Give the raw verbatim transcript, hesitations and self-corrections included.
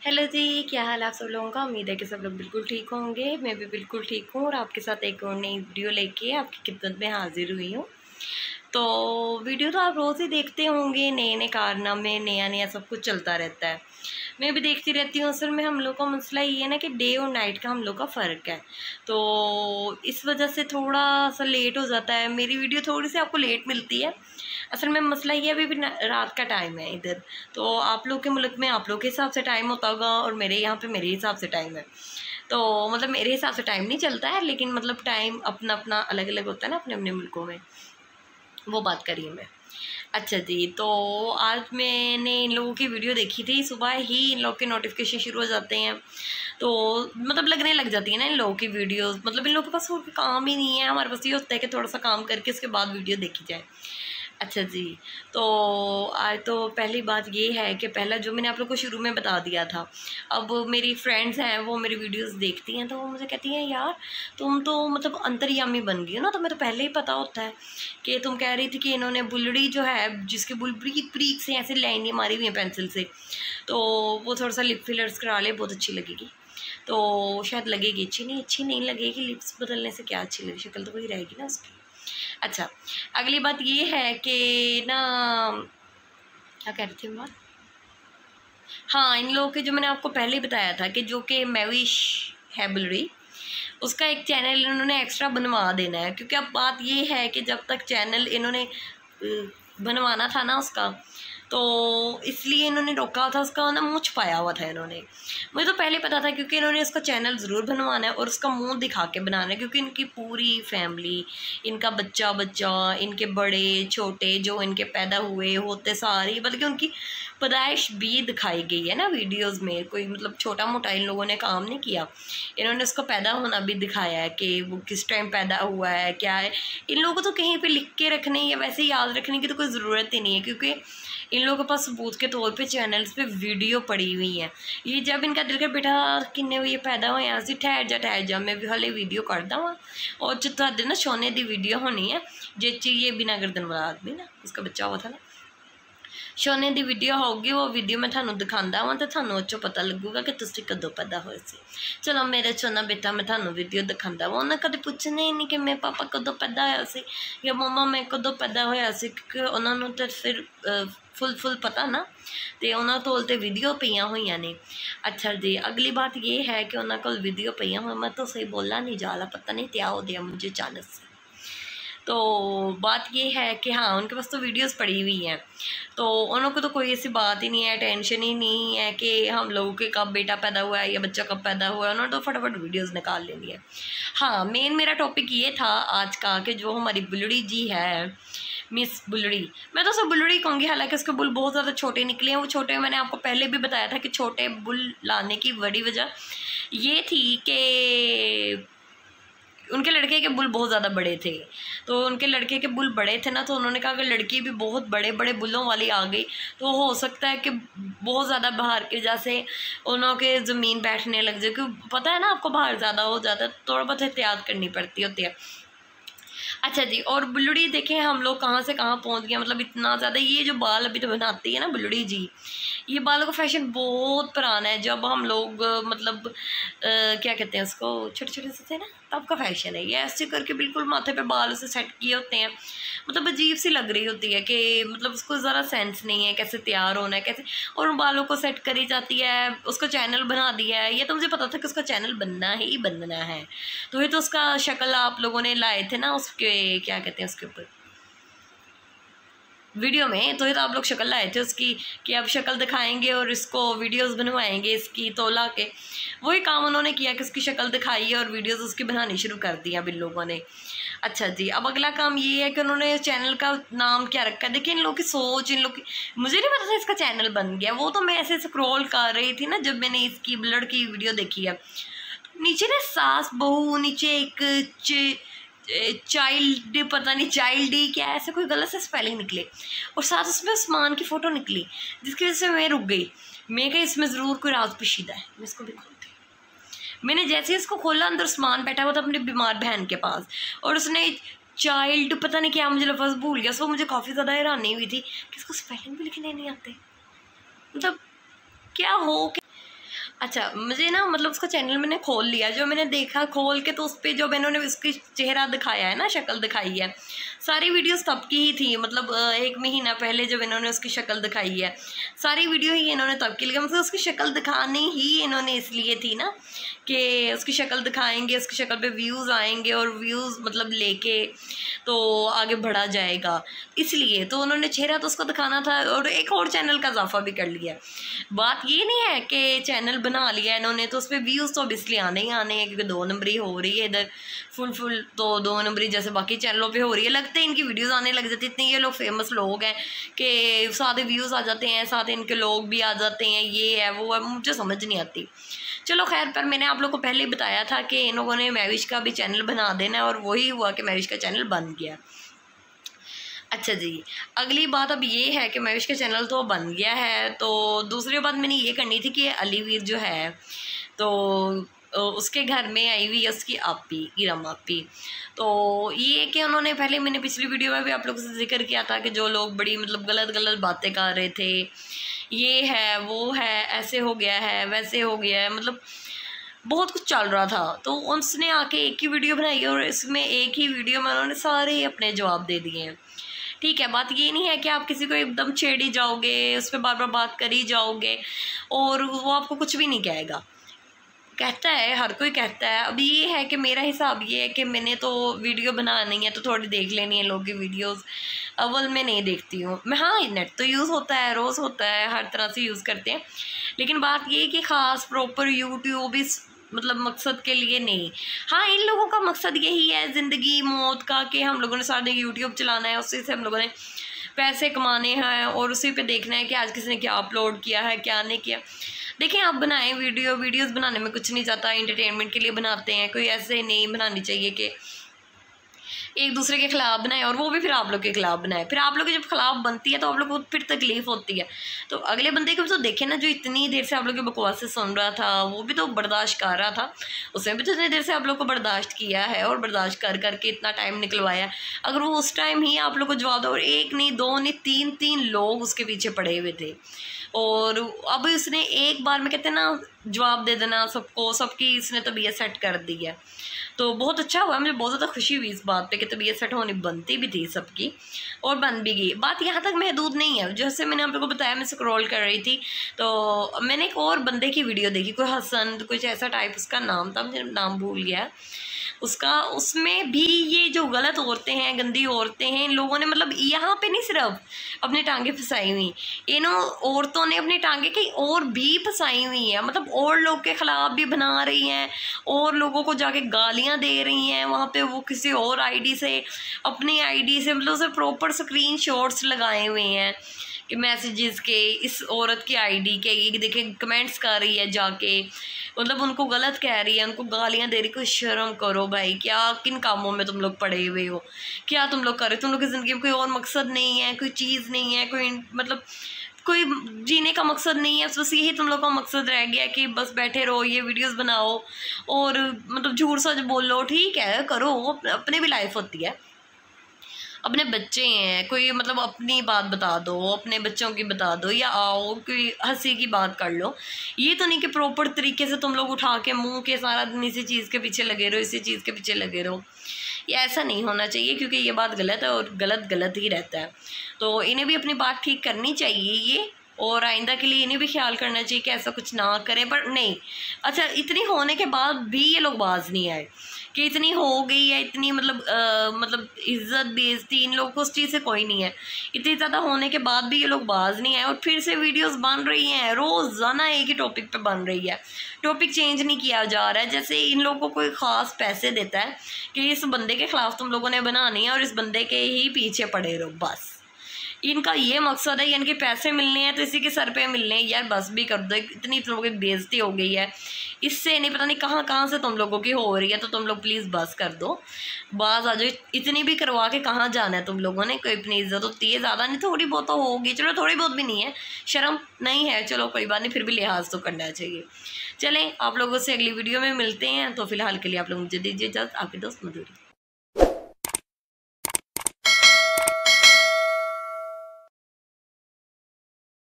Hello जी, क्या हाल आप सब लोगों का। उम्मीद है कि सब लोग बिल्कुल ठीक होंगे। मैं भी बिल्कुल ठीक हूँ और आपके साथ एक और नई वीडियो लेके आपकी खिदमत में हाजिर हुई हूँ। तो वीडियो तो आप रोज़ ही देखते होंगे, नए नए कारनामे, नया नया सब कुछ चलता रहता है। मैं भी देखती रहती हूँ। असल में हम लोग का मसला ये है ना कि डे और नाइट का हम लोग का फ़र्क है, तो इस वजह से थोड़ा सा लेट हो जाता है। मेरी वीडियो थोड़ी सी आपको लेट मिलती है। असल में मसला ये अभी भी रात का टाइम है इधर, तो आप लोग के मुल्क में आप लोग के हिसाब से टाइम होता होगा और मेरे यहाँ पे मेरे हिसाब से टाइम है। तो मतलब मेरे हिसाब से टाइम नहीं चलता है, लेकिन मतलब टाइम अपना अपना अलग अलग होता है ना अपने अपने मुल्कों में, वो बात करिए मैं। अच्छा जी, तो आज मैंने इन लोगों की वीडियो देखी थी। सुबह ही इन लोग के नोटिफिकेशन शुरू हो जाते हैं, तो मतलब लगने लग जाती है ना इन लोगों की वीडियोस। मतलब इन लोगों के पास और काम ही नहीं है। हमारे पास ये होता है कि थोड़ा सा काम करके उसके बाद वीडियो देखी जाए। अच्छा जी, तो आज तो पहली बात ये है कि पहला जो मैंने आप लोग को शुरू में बता दिया था, अब मेरी फ्रेंड्स हैं वो मेरी वीडियोस देखती हैं, तो वो मुझे कहती हैं यार तुम तो मतलब अंतर्यामी बन गई हो ना। तो मैं तो पहले ही पता होता है कि तुम कह रही थी कि इन्होंने बुलड़ी जो है, जिसके बुल ब्रीक ब्रीक से ऐसे लाइनें मारी हुई हैं पेंसिल से, तो वो थोड़ा सा लिप फिलर्स करा ले, बहुत अच्छी लगेगी। तो शायद लगेगी, अच्छी नहीं अच्छी नहीं लगेगी। लिप्स बदलने से क्या अच्छी लगेगी, शक्ल तो वही रहेगी ना उसकी। अच्छा, अगली बात ये है कि ना, क्या कह रही थी बात, हाँ, इन लोगों के जो मैंने आपको पहले ही बताया था कि जो कि मैविश है बुलड़ी, उसका एक चैनल इन्होंने एक्स्ट्रा बनवा देना है। क्योंकि अब बात ये है कि जब तक चैनल इन्होंने बनवाना था ना उसका, तो इसलिए इन्होंने रोका था। उसका ना मुँह छुपाया हुआ था इन्होंने, मुझे तो पहले पता था, क्योंकि इन्होंने उसका चैनल ज़रूर बनवाना है और उसका मुंह दिखा के बनाना है। क्योंकि इनकी पूरी फैमिली, इनका बच्चा बच्चा, इनके बड़े छोटे जो इनके पैदा हुए होते सारी, बल्कि उनकी पैदाइश भी दिखाई गई है ना वीडियोस में। कोई मतलब छोटा मोटा इन लोगों ने काम नहीं किया, इन्होंने उसका पैदा होना भी दिखाया है कि वो किस टाइम पैदा हुआ है, क्या है। इन लोगों को तो कहीं पे लिख के रखने या वैसे याद रखने की तो कोई ज़रूरत ही नहीं है, क्योंकि इन लोगों के पास सबूत के तौर पे चैनल्स पे वीडियो पड़ी हुई हैं। ये जब इनका दिल कर बेटा किन्ने हुए पैदा हो, यहाँ से ठहर जा ठहर जा, मैं भी हाले वीडियो करता हूँ और जो तुहाडे ना सोने की वीडियो होनी है, जिस ये बिना गर्दन वाला आदमी ना, उसका बच्चा हुआ था ना, सोने की वीडियो होगी। वो वीडियो मैं थानू दिखांदा वा तो थानू उस पता लगूगा कि तुसीं कदों पैदा होए सी। चलो मेरा सोना बेटा मैं थानू वीडियो दिखांदा वा। उन्हें कदे पूछना ही नहीं कि मेरे पापा कदों पैदा होया सी या मम्मा मैं कदों पैदा होया सी, क्योंकि उन्होंने तो फिर फुल फुल पता ना, तो उन्होंने कोल तो वीडियो पईयां होईयां ने। अच्छा जी, अगली बात ये है कि उन्होंने कोल वीडियो पईयां हुई, मैं तो सही बोला नहीं जाला, पता नहीं क्या हो गया मुझे अचानक से। तो बात ये है कि हाँ, उनके पास तो वीडियोस पड़ी हुई हैं, तो उनको तो कोई ऐसी बात ही नहीं है, टेंशन ही नहीं है कि हम लोगों के कब बेटा पैदा हुआ है या बच्चा कब पैदा हुआ है। उन्होंने तो फटाफट वीडियोस निकाल लेनी है। हाँ, मेन मेरा टॉपिक ये था आज का कि जो हमारी बुलड़ी जी है, मिस बुलड़ी, मैं तो सब बुलड़ी कहूँगी, हालांकि उसके बुल बहुत ज़्यादा छोटे निकले हैं। वो छोटे, मैंने आपको पहले भी बताया था कि छोटे बुल लाने की बड़ी वजह ये थी कि उनके लड़के के बुल बहुत ज़्यादा बड़े थे। तो उनके लड़के के बुल बड़े थे ना, तो उन्होंने कहा अगर लड़की भी बहुत बड़े बड़े बुलों वाली आ गई तो हो सकता है कि बहुत ज़्यादा बाहर की वजह से उन्हों के ज़मीन बैठने लग जाए। क्योंकि पता है ना आपको, बाहर ज़्यादा हो जाता है, थोड़ा बहुत एहतियात करनी पड़ती होती है। अच्छा जी, और बुलड़ी देखें हम लोग कहाँ से कहाँ पहुँच गए। मतलब इतना ज़्यादा ये जो बाल अभी तो बनाती है ना बुलड़ी जी, ये बालों का फैशन बहुत पुराना है। जब हम लोग मतलब आ, क्या कहते हैं उसको, छोटे छोटे से थे ना, तब का फैशन है ये। ऐसे करके बिल्कुल माथे पे बाल उसे सेट किए होते हैं, मतलब अजीब सी लग रही होती है कि मतलब उसको ज़रा सेंस नहीं है कैसे तैयार होना है, कैसे, और उन बालों को सेट करी जाती है। उसका चैनल बना दिया है, ये तो मुझे पता था कि उसका चैनल बनना ही बनना है। तो ये तो उसका शक्ल आप लोगों ने लाए थे ना उसके, क्या कहते हैं उसके ऊपर वीडियो में, तो ये तो आप लोग शक्ल लाए थे उसकी कि अब शक्ल दिखाएंगे और इसको वीडियोस बनवाएंगे इसकी। तो ला के वही काम उन्होंने किया कि उसकी शक्ल दिखाई और वीडियोस उसकी बनानी शुरू कर दी अब इन लोगों ने। अच्छा जी, अब अगला काम ये है कि उन्होंने चैनल का नाम क्या रखा है। देखिए इन लोग की सोच, इन लोग की, मुझे नहीं पता था इसका चैनल बन गया। वो तो मैं ऐसे स्क्रॉल कर रही थी ना जब मैंने इसकी ब्लड की वीडियो देखी है, नीचे ना सास बहू, नीचे एक चाइल्ड, पता नहीं चाइल्ड ही क्या, ऐसे कोई गलत से स्पेलिंग निकले, और साथ उसमें उस्मान की फ़ोटो निकली, जिसकी वजह से मैं रुक गई। मैं कही इसमें ज़रूर कोई राज पेशीदा है, मैं इसको भी खोलती। मैंने जैसे ही इसको खोला, अंदर उस्मान बैठा हुआ था अपनी बीमार बहन के पास, और उसने चाइल्ड पता नहीं क्या, मुझे लफ्ज़ भूल गया। सो मुझे काफ़ी ज़्यादा हैरानी हुई थी कि इसको स्पेलिंग भी लिखने नहीं आते, मतलब क्या हो क्या। अच्छा, मुझे ना मतलब उसका चैनल मैंने खोल लिया, जो मैंने देखा खोल के तो उस पर जो इन्होंने उसकी चेहरा दिखाया है ना, शक्ल दिखाई है, सारी वीडियोस तब की ही थी, मतलब एक महीना पहले जब इन्होंने उसकी शक्ल दिखाई है, सारी वीडियो ही इन्होंने तब की, लेकिन मतलब उसकी शक्ल दिखानी ही इन्होंने इसलिए थी ना कि उसकी शक्ल दिखाएंगे, उसकी शक्ल पे व्यूज़ आएंगे और व्यूज़ मतलब लेके तो आगे बढ़ा जाएगा, इसलिए तो उन्होंने चेहरा तो उसको दिखाना था और एक और चैनल का इजाफा भी कर लिया। बात ये नहीं है कि चैनल बना लिया इन्होंने तो उस पर व्यूज़ तो ऑब्वियसली आने ही आने हैं, क्योंकि दो नंबरी हो रही है इधर फुल फुल, तो दो नंबरी जैसे बाकी चैनलों पे हो रही है, लगते हैं इनकी वीडियोस आने लग जाती है, इतने ये लोग फेमस लोग हैं कि साथ ही व्यूज़ आ जाते हैं, साथ इनके लोग भी आ जाते हैं, ये है वो है, मुझे समझ नहीं आती। चलो खैर, पर मैंने आप लोग को पहले ही बताया था कि इन लोगों ने महविश का भी चैनल बना देना है और वही हुआ कि महविश का चैनल बन गया। अच्छा जी, अगली बात अब ये है कि महविश का चैनल तो बन गया है, तो दूसरी बात मैंने ये करनी थी कि अलीवीर जो है तो उसके घर में आई हुई है उसकी आपी, इरम आपी, तो ये कि उन्होंने पहले, मैंने पिछली वीडियो में भी आप लोगों से जिक्र किया था कि जो लोग बड़ी मतलब गलत गलत बातें कर रहे थे, ये है वो है, ऐसे हो गया है वैसे हो गया है, मतलब बहुत कुछ चल रहा था, तो उसने आके एक ही वीडियो बनाई और इसमें एक ही वीडियो में उन्होंने सारे अपने जवाब दे दिए हैं। ठीक है, बात ये नहीं है कि आप किसी को एकदम छेड़ी जाओगे, उस पर बार बार बात करी जाओगे और वो आपको कुछ भी नहीं कहेगा, कहता है हर कोई कहता है। अब ये है कि मेरा हिसाब ये है कि मैंने तो वीडियो बनानी है तो थोड़ी देख लेनी है लोगों की वीडियोस, अव्वल मैं नहीं देखती हूँ मैं, हाँ नेट तो यूज़ होता है, रोज़ होता है, हर तरह से यूज़ करते हैं, लेकिन बात ये है कि ख़ास प्रॉपर यूट्यूब इस मतलब मकसद के लिए नहीं। हाँ, इन लोगों का मकसद यही है ज़िंदगी मौत का कि हम लोगों ने सारे यूट्यूब चलाना है, उसी से हम लोगों ने पैसे कमाने हैं और उसी पे देखना है कि आज किसी ने क्या अपलोड किया है क्या नहीं किया। देखें, आप बनाएं वीडियो, वीडियोस बनाने में कुछ नहीं जाता, एंटरटेनमेंट के लिए बनाते हैं, कोई ऐसे नहीं बनानी चाहिए कि एक दूसरे के ख़िलाफ़ बनाए और वो भी फिर आप लोग के ख़िलाफ़ बनाए, फिर आप लोग के जब ख़िलाफ़ बनती है तो आप लोग को फिर तकलीफ़ होती है। तो अगले बंदे को भी तो देखें ना, जो इतनी देर से आप लोग की बकवासें सुन रहा था वो भी तो बर्दाश्त कर रहा था, उसने भी तो इतनी देर से आप लोग को बर्दाश्त किया है और बर्दाश्त कर करके इतना टाइम निकलवाया। अगर वो उस टाइम ही आप लोग को जवाब दो, और एक नहीं दो नहीं तीन तीन लोग उसके पीछे पड़े हुए थे, और अब उसने एक बार में कहते हैं ना जवाब दे देना सबको, सबकी इसने तबीयत सेट कर दी है, तो बहुत अच्छा हुआ, मुझे बहुत ज़्यादा खुशी हुई इस बात पे कि तबीयत सेट होनी बनती भी थी सबकी और बन भी गई। बात यहाँ तक महदूद नहीं है, जैसे मैंने आप लोगों को बताया मैं स्क्रॉल कर रही थी तो मैंने एक और बंदे की वीडियो देखी, कोई हसन कुछ ऐसा टाइप उसका नाम था, मुझे नाम भूल गया उसका, उसमें भी ये जो गलत औरतें हैं, गंदी औरतें हैं, इन लोगों ने मतलब यहाँ पे नहीं सिर्फ अपनी टांगें फंसाई हुई, इन औरतों ने अपनी टांगें कहीं और भी फंसाई हुई हैं, मतलब और लोग के ख़िलाफ़ भी बना रही हैं और लोगों को जाके गालियाँ दे रही हैं वहाँ पे, वो किसी और आईडी से, अपनी आईडी से, मतलब उसे प्रॉपर स्क्रीन शॉट्स लगाए हुए हैं कि मैसेजेस के, इस औरत की आईडी के, ये देखें कमेंट्स कर रही है जाके, मतलब उनको गलत कह रही है, उनको गालियाँ दे रही। कोई शर्म करो भाई, क्या किन कामों में तुम लोग पड़े हुए हो, क्या तुम लोग कर रहे हो, तुम लोग की ज़िंदगी में कोई और मकसद नहीं है, कोई चीज़ नहीं है, कोई मतलब कोई जीने का मकसद नहीं है, बस यही तुम लोग का मकसद रह गया कि बस बैठे रहो, ये वीडियोस बनाओ और मतलब झूठ सच बोलो। ठीक है, करो, अपनी भी लाइफ होती है, अपने बच्चे हैं, कोई मतलब अपनी बात बता दो, अपने बच्चों की बता दो, या आओ कोई हंसी की बात कर लो। ये तो नहीं कि प्रॉपर तरीके से तुम लोग उठा के मुंह के सारा दिन इसी चीज़ के पीछे लगे रहो, इसी चीज़ के पीछे लगे रहो, ये ऐसा नहीं होना चाहिए, क्योंकि ये बात गलत है और गलत गलत ही रहता है। तो इन्हें भी अपनी बात ठीक करनी चाहिए ये, और आइंदा के लिए इन्हें भी ख्याल करना चाहिए कि ऐसा कुछ ना करें। पर नहीं, अच्छा इतनी होने के बाद भी ये लोग बाज नहीं आए कि इतनी हो गई है, इतनी मतलब आ, मतलब इज्जत बेइज्जती इन लोगों को उस चीज़ से कोई नहीं है, इतनी ज़्यादा होने के बाद भी ये लोग बाज नहीं आए और फिर से वीडियोस बन रही हैं, रोज़ाना एक ही टॉपिक पे बन रही है, टॉपिक चेंज नहीं किया जा रहा है। जैसे इन लोगों को कोई ख़ास पैसे देता है कि इस बंदे के ख़िलाफ़ तुम लोगों ने बनानी है और इस बंदे के ही पीछे पड़े रहो, बस इनका ये मकसद है, यानी कि पैसे मिलने हैं तो इसी के सर पे मिलने हैं। यार बस भी कर दो, इतनी तुम लोगों की बेइज्जती हो गई है, इससे नहीं पता नहीं कहाँ कहाँ से तुम लोगों की हो रही है, तो तुम लोग प्लीज़ बस कर दो, बाज आ जाओ। इतनी भी करवा के कहाँ जाना है तुम लोगों ने, कोई अपनी इज्जत होती है, ज़्यादा नहीं थोड़ी बहुत तो होगी, चलो थोड़ी बहुत भी नहीं है, शर्म नहीं है, चलो कोई बात नहीं, फिर भी लिहाज तो करना चाहिए। चलें, आप लोगों से अगली वीडियो में मिलते हैं, तो फिलहाल के लिए आप लोग मुझे दीजिए इजाज़त। आपके दोस्त मधुरी।